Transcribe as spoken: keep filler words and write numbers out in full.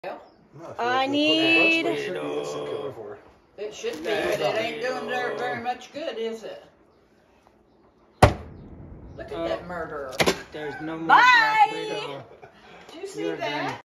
Well, No, I need- It should be instant killer for her. it should be, but it ain't doing there very much good, is it? Look at Uh, that murderer. There's no more Bye! Black Widow. Did you see You're that? done.